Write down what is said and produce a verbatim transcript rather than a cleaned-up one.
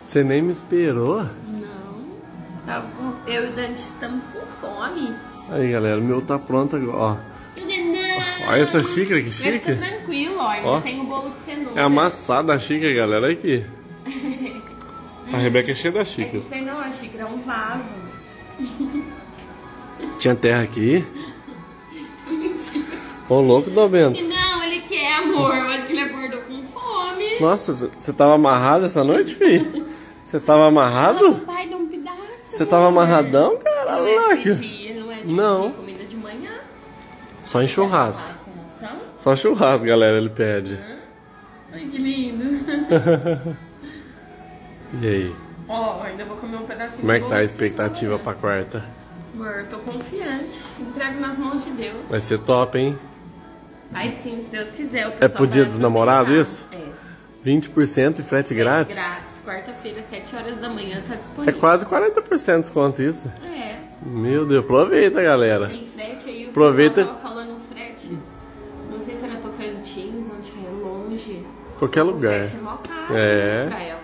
Você nem me esperou? Não. Tá bom. Eu e o Dante estamos com fome. Aí, galera, o meu tá pronto agora, ó. Não. Olha essa xícara, que Mas chique. fica tranquilo, ó. Ainda Ó. tem o bolo de cenoura. É amassada a xícara, galera. Olha aqui. A Rebeca é cheia da É que xícara. isso daí não é xícara, é um vaso. Tinha terra aqui. Ô, louco, Dom Bento. Não, ele quer amor. Eu acho que ele acordou com fome. Nossa, você tava amarrado essa noite, filho? Você tava Fala amarrado? pro pai, dá um pedaço. Você tava amor. amarradão, cara? Não é de Caraca. pedir, não é de Não. pedir comida de manhã. Só em churrasco. Faço ração? Só churrasco, galera, ele pede. Ai, que lindo. E aí? Ó, ainda vou comer um pedacinho. Como é de que bolo tá a de expectativa cenoura. pra quarta? Amor, eu tô confiante. Entrego nas mãos de Deus. Vai ser top, hein? Vai sim, se Deus quiser. O É pessoal pro dia vai dos namorados aproveitar. isso? É. vinte por cento e frete Frete grátis? grátis. Quarta-feira, sete horas da manhã, tá É disponível. quase quarenta por cento de desconto isso. É. Meu Deus, aproveita, galera. Tem frete aí, o Aproveita. pessoal tava falando frete. Não sei se era Tocantins, onde é longe. Qualquer O lugar. frete é mó caro É. pra ela.